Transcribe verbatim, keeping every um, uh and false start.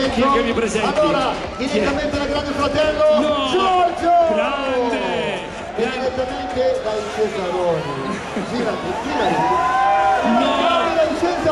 chi è che mi presenti? Allora, direttamente da Grande Fratello, no. Giorgio! Grande! Direttamente dai Cesaroni. Girati, girati. No! Dai Cesaroni!